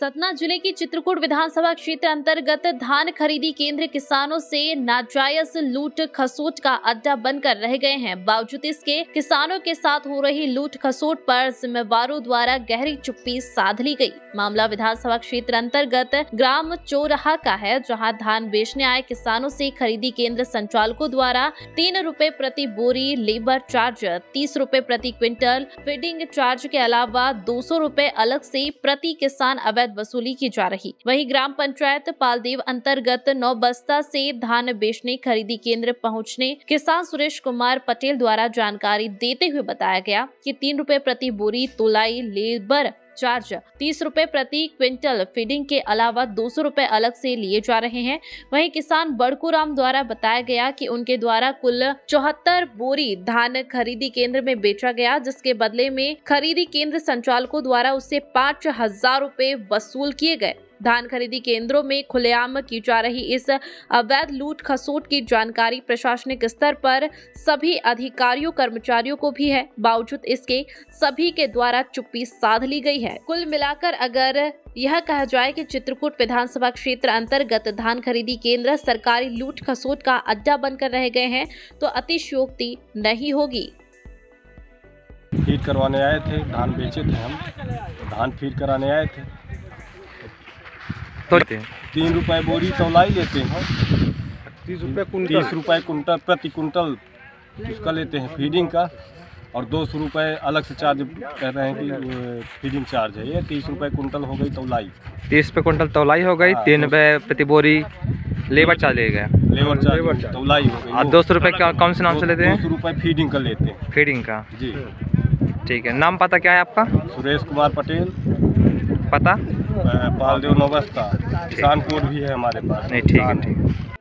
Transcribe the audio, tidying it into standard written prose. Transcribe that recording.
सतना जिले की चित्रकूट विधानसभा क्षेत्र अंतर्गत धान खरीदी केंद्र किसानों से नाजायज लूट खसोट का अड्डा बनकर रह गए हैं। बावजूद इसके किसानों के साथ हो रही लूट खसोट पर जिम्मेवारों द्वारा गहरी चुप्पी साध ली गई। मामला विधानसभा क्षेत्र अंतर्गत ग्राम चौराहा का है, जहां धान बेचने आए किसानों से खरीदी केंद्र संचालकों द्वारा 3 रुपए प्रति बोरी लेबर चार्ज, 30 रुपए प्रति क्विंटल फीडिंग चार्ज के अलावा 200 रुपए अलग से प्रति किसान अवैध वसूली की जा रही। वहीं ग्राम पंचायत पालदेव अंतर्गत नौबस्ता से धान बेचने खरीदी केंद्र पहुंचने किसान सुरेश कुमार पटेल द्वारा जानकारी देते हुए बताया गया कि 3 रुपए प्रति बोरी तोलाई लेबर चार्ज, 30 रुपए प्रति क्विंटल फीडिंग के अलावा 200 रुपए अलग से लिए जा रहे हैं। वहीं किसान बड़कू राम द्वारा बताया गया कि उनके द्वारा कुल 74 बोरी धान खरीदी केंद्र में बेचा गया, जिसके बदले में खरीदी केंद्र संचालकों द्वारा उससे 5,000 रुपए वसूल किए गए। धान खरीदी केंद्रों में खुलेआम की जा रही इस अवैध लूट खसोट की जानकारी प्रशासनिक स्तर पर सभी अधिकारियों कर्मचारियों को भी है। बावजूद इसके सभी के द्वारा चुप्पी साध ली गई है। कुल मिलाकर अगर यह कहा जाए कि चित्रकूट विधानसभा क्षेत्र अंतर्गत धान खरीदी केंद्र सरकारी लूट खसोट का अड्डा बनकर रह गए हैं तो अतिशयोक्ति नहीं होगी। फीड करवाने आए थे, धान बेचे थे हम, धान फीड कराने आए थे। तो 3 रुपए बोरी तौलाई लेते हैं, 30 रुपए कुंटल प्रति कुंटल उसका लेते हैं फीडिंग का, और 200 रुपए अलग से चार्ज कह रहे हैं कि फीडिंग चार्ज है। ये 30 रुपए कुंटल हो गई तौलाई, 30 रुपए कुंटल तौलाई हो गई। 3 रुपए प्रति बोरी लेबर चार्ज ले गया, लेबर चार्ज तौलाई हो गई। और 200 रुपए कौन से नाम से लेते हैं? 200 रुपए फीडिंग का लेते हैं। फीडिंग का जी, ठीक है। नाम पता क्या है आपका? सुरेश कुमार पटेल। पता? पालदेव नौबस्ता, किसान कोड भी है हमारे पास। नहीं, ठीक है, ठीक है।